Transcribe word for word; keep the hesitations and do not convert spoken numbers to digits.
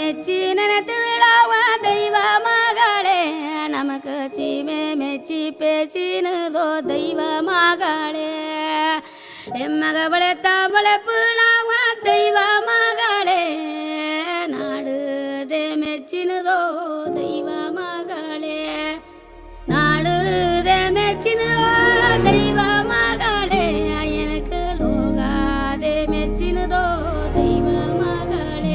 மெச்சி நினைத்துடாவ தெய்வ மகளே நமக்கு சீமே மெச்சி பேசினதோ தெய்வ மகளே எம்மகவளை தாவளை புலாவ தெய்வ மகளே நாடு மெச்சினதோ